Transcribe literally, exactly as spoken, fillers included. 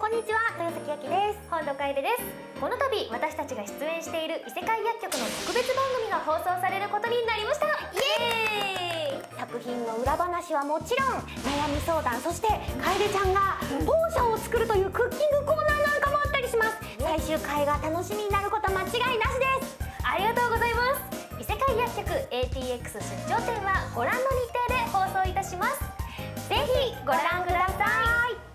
こんにちは、豊崎あきです。 本土楓です。この度私たちが出演している異世界薬局の特別番組が放送されることになりました。 イエーイ。作品の裏話はもちろん、悩み相談、そして楓ちゃんがポーションを作るというクッキングコーナーなんかもあったりします。最終回が楽しみになること間違いなしです。 ありがとうございます。異世界薬局 エーティーエックス 出張展はご覧の日程で放送いたします。ぜひご覧ください。